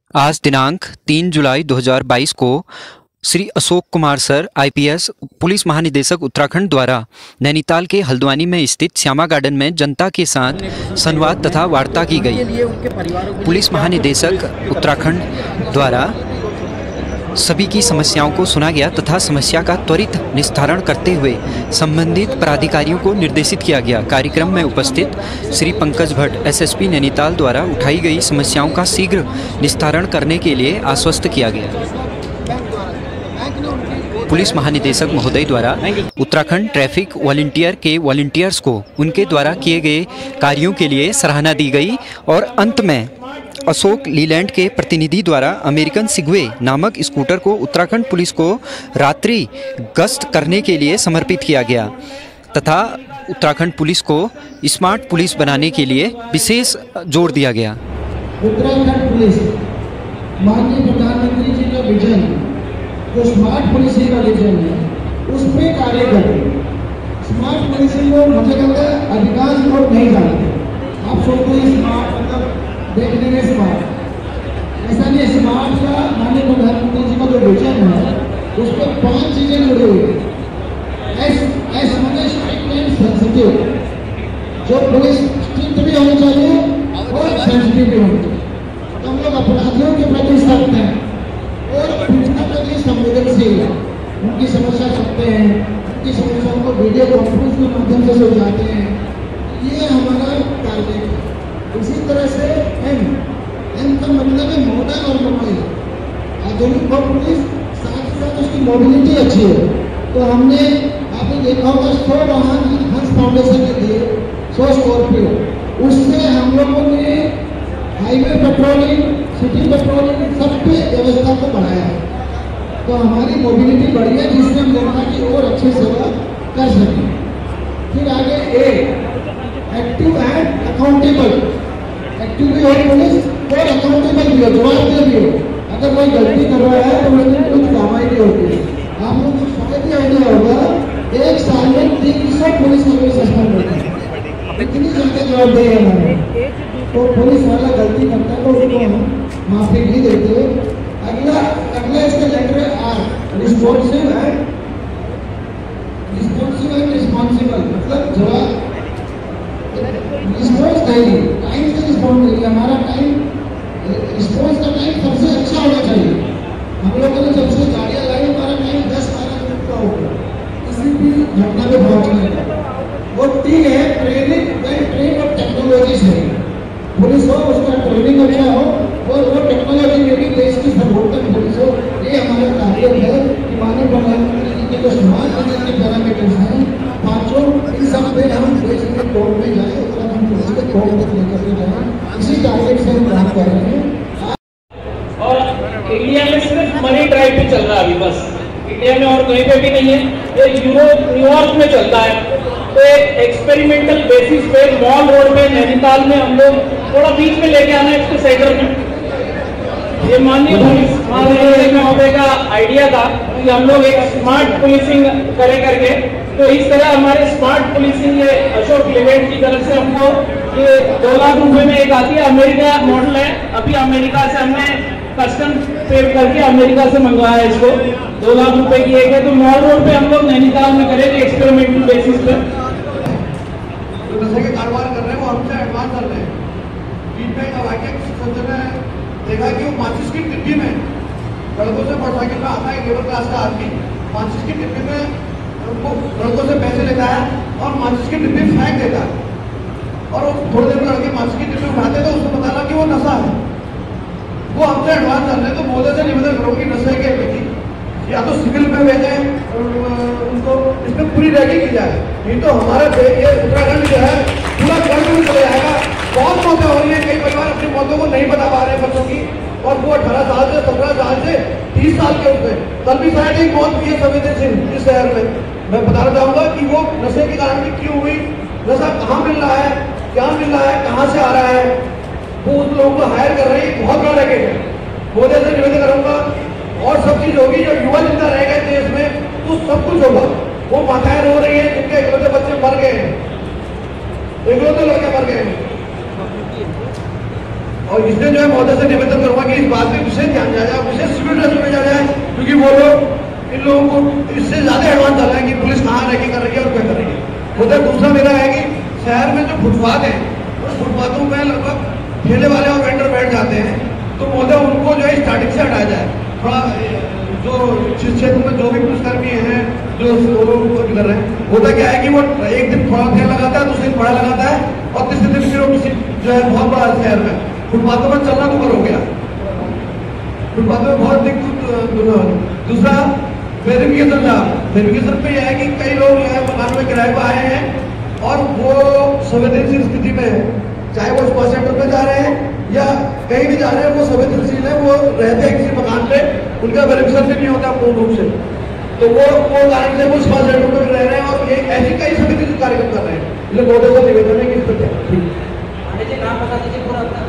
आज दिनांक 3 जुलाई 2022 को श्री अशोक कुमार सर आईपीएस पुलिस महानिदेशक उत्तराखंड द्वारा नैनीताल के हल्द्वानी में स्थित श्यामा गार्डन में जनता के साथ संवाद तथा वार्ता की गई। पुलिस महानिदेशक उत्तराखंड द्वारा सभी की समस्याओं को सुना गया तथा समस्या का त्वरित निस्तारण करते हुए संबंधित पदाधिकारियों को निर्देशित किया गया। कार्यक्रम में उपस्थित श्री पंकज भट्ट एसएसपी नैनीताल द्वारा उठाई गई समस्याओं का शीघ्र निस्तारण करने के लिए आश्वस्त किया गया। पुलिस महानिदेशक महोदय द्वारा उत्तराखंड ट्रैफिक वॉलंटियर के वॉलंटियर्स को उनके द्वारा किए गए कार्यों के लिए सराहना दी गई और अंत में अशोक लीलैंड के प्रतिनिधि द्वारा अमेरिकन सिगवे नामक स्कूटर को उत्तराखंड पुलिस को रात्रि गश्त करने के लिए समर्पित किया गया तथा उत्तराखंड पुलिस को स्मार्ट पुलिस बनाने के लिए विशेष जोर दिया गया। उत्तराखंड पुलिस माननीय प्रधानमंत्री जी का विजन जो स्मार्ट पुलिसिंग का विजन है उस पर कार्य करते हैं। स्मार्ट पुलिसिंग को मुझे लगता है अधिकांश लोग नहीं जानते। आप सोचते हैं स्मार्ट मतलब देखने में स्मार्ट, ऐसा नहीं। स्मार्ट का माननीय प्रधानमंत्री जी का जो विजन है उस पर 5 चीजें जुड़ी हुई है। एस माने स्ट्रिक्ट एंड सेंसिटिव, जो पुलिस स्ट्रिक्ट भी होनी चाहिए और सेंसिटिव भी होनी चाहिए। तो हम लोग अपराधियों के प्रति सख्त हैं और पीड़ितों के प्रति संवेदनशील है। उनकी समस्या सुनते हैं, उनकी समस्याओं को वीडियो कॉन्फ्रेंस के माध्यम से सुलझाते हैं। ये हमारा टारगेट है। इसी तरह से एम का मतलब है मॉडर्न और मोबाइल आधुनिक पुलिस, साथ ही साथ उसकी मोबिलिटी अच्छी है। तो हमने आपने देखा होगा 100 वाहन हंस फाउंडेशन के दिए, 100 स्कॉर्पियो, उससे हम लोगों ने हाईवे पेट्रोलिंग, सिटी पेट्रोलिंग सब पे व्यवस्था को बढ़ाया है। तो हमारी मोबिलिटी बढ़ी है जिससे हम जनता की और अच्छी सेवा कर सकें। फिर आगे एक्टिव एंड अकाउंटेबल, एक्टिव भी हो पुलिस और अकाउंटेबल भी हो, जवाबदेह भी हो। अगर कोई गलती कर रहा है तो उसकी कुछ कार्रवाई नहीं होती है। आप लोगों को शायद ही आइडिया होगा 1 साल में 300 पुलिस कर्मी सस्पेंड होते हैं। इतनी ज्यादा जवाबदेही है हमारे। तो पुलिस वाला गलती करता है तो उसको हम माफी नहीं देते। अगला इसका लेटर है आर, रिस्पॉन्सिव एंड रिस्पॉन्सिबल, मतलब जवाब रिस्पॉन्स चाहिए, टाइम से रिस्पॉन्स चाहिए। हमारा टाइम रिस्पॉन्स का टाइम सबसे अच्छा होना चाहिए। हम लोगों ने जब से गाड़ियाँ लाई हमारा टाइम 10-12 मिनट का होगा किसी भी घटना में पहुँचने का। वो ठीक है, ट्रेन और टेक्नोलॉजी से पुलिस हो, उसका ट्रेनिंग अच्छा हो और वो टेक्नोलॉजी में भी देश की सर्वोत्तम पुलिस हो। ये हमारा टारगेट है कि माननीय प्रधानमंत्री जी के जो स्मार्ट पुलिस के पैरामीटर्स हैं 5, इन सब पे हम देश के टॉप में जाए, उत्तराखंड पुलिस के टॉप तक लेकर के जाए। इसी टारगेट से हम काम कर रहे हैं। और इंडिया में सिर्फ मनी ड्राइव पे चल रहा है अभी, बस इंडिया में और कहीं पे भी नहीं है। ये यूरोप, न्यूयॉर्क में चलता है। तो एक एक्सपेरिमेंटल बेसिस पे मॉल रोड में नैनीताल में हम लोग थोड़ा बीच में लेके आना है इसको सेंटर में। ये माननीय पुलिस महानिदेशक महोदय का आइडिया था कि हम लोग एक स्मार्ट पुलिसिंग करें करके। तो इस तरह हमारे स्मार्ट पुलिसिंग ये अशोक लीलैंड की तरफ से हमको ये 2 लाख रुपए में एक आती है, अमेरिका मॉडल है। अभी अमेरिका से हमने कस्टम पे करके अमेरिका से मंगवाया है इसको, 2 लाख रुपए की एक है। तो मॉल रोड पे हम लोग नैनीताल में करेंगे एक्सपेरिमेंटल बेसिस पे। जो नशे के कारोबार कर रहे हैं वो हमसे एडवांस कर रहे हैं। फीडबैक अब आके देखा कि वो 25 की डिब्बी में सड़कों से मोटरसाइकिल में आता है लेबर क्लास का आदमी, 25 की डिब्बी में उनको सड़कों से पैसे लेता है और 25 की डिब्बी फेंक देता है। और थोड़ी देर में लड़के 25 की डिब्बी उठाते तो उसको बताना कि वो नशा है। वो हमसे एडवांस कर रहे हैं। तो मोदी से निवेदन करूँगी नशे के प्रति या तो सिविल में भेजें, उनको इसमें पूरी रैगिंग की जाए। नहीं तो हमारा ये उत्तराखंड जो है पूरा कर्ज में चले जाएगा। बहुत मौतें हो रही है, कई परिवार अपनी मौतों को नहीं बता पा रहे हैं बच्चों की, और वो 18 साल से 17 साल से 30 साल के होते हैं। कल भी शायद एक मौत हुई है संवेदनशील इस शहर में। मैं बताना चाहूंगा कि वो नशे के कारण भी क्यों हुई, नशा कहाँ मिल रहा है, क्या मिल रहा है, कहाँ से आ रहा है। वो उन लोगों को हायर कर रही है, बहुत बड़ा रैकेट है। मोदी से निवेदन करूंगा और सब चीज होगी। जो युवा जिंदा रह गए देश में तो सब कुछ होगा। वो माताएं रो रही है जिनके इकलौते बच्चे मर गए हैं, इकलौते लड़के मर गए हैं। और इसलिए जो है महोदय से निवेदन करूंगा कि इस बात की फुटपाथ है, उस फुटपाथों में लगभग ठेले वाले और वेंडर बैठ जाते हैं, तो महोदय उनको जो है स्टार्टिंग से हटाया जाए। थोड़ा जो जिस क्षेत्र में जो भी पुलिसकर्मी हैं जो कर रहे हैं, होता क्या है कि वो एक दिन थोड़ा ध्यान लगाता है, दूसरे दिन बड़ा लगाता है, और तीसरे दिन फिर वो किसी जो है बहुत बड़ा शहर में फुटपाथों में चलना दुभर हो गया। फुटपाथों में बहुत दिक्कत। दूसरा वेरिफिकेशन था। वेरिफिकेशन पे यह है कि कई लोग जो है मकान में किराए पर आए हैं और वो संवेदनशील स्थिति में है, चाहे वो स्पा सेंटर पे जा रहे हैं या कहीं भी जा रहे हैं, वो संवेदनशील है, वो रहते हैं किसी मकान पे, उनका वेरिफिकेशन भी नहीं होता पूर्ण रूप से, तो वो कारण से वो स्पा सेंटर पे रह रहे हैं और ये ऐसी कई समिति कार्यक्रम कर रहे हैं। इसलिए बहुत सा निवेदन है कि इस पर नाम बता दीजिए पूरा अपना।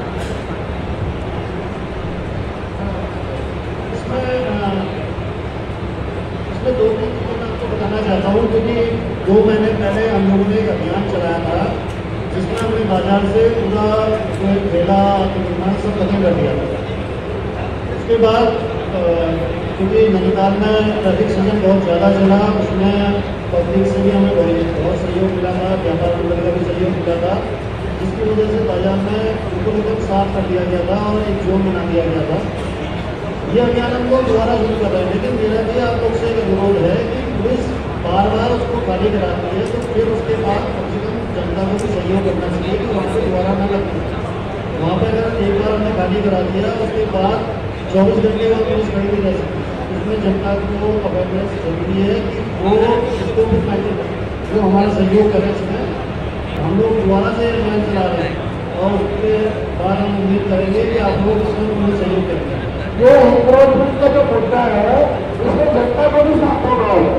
इसमें दो तीन चीज़ें मैं आपको बताना चाहता हूँ, क्योंकि 2 महीने पहले हम लोगों ने एक अभियान चलाया था जिसमें हमने बाजार से पूरा जो ठेला दुकान सब खत्म कर दिया था। उसके बाद क्योंकि नैनीताल में ट्रैफिक सीजन बहुत ज़्यादा चला, उसमें पब्लिक से भी हमें बहुत सहयोग मिला था, व्यापार मंडल का भी सहयोग मिला था, जिसकी वजह से बाजार में बिल्कुल एकदम साफ कर दिया गया था और एक जोन बना दिया गया था। ये अभियान हम लोग दोबारा शुरू कर रहे हैं, लेकिन मेरा भी आप लोग से एक अनुरोध है कि पुलिस बार बार उसको खाली कराती है, तो फिर उसके बाद कम से कम जनता को भी सहयोग करना चाहिए कि वहाँ पर दोबारा न लगे। वहाँ पर अगर एक बार हमने खाली करा दिया, उसके बाद 24 घंटे बाद पुलिस खड़ी नहीं रह सकती। उसमें जनता को अवेयरनेस जरूरी है कि वो इसको भी फायदे जो हमारा सहयोग करें। इसमें हम लोग दोबारा से अभियान चला रहे हैं और उसके बाद हम उम्मीद करेंगे कि आप लोग इसमें पूर्ण सहयोग करेंगे। जो एनक्रोचमेंट का जो मुद्दा है उसमें जनता को भी साथ होना होगा।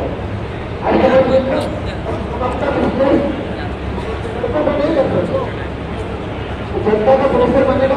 जनता का प्रेशर बनने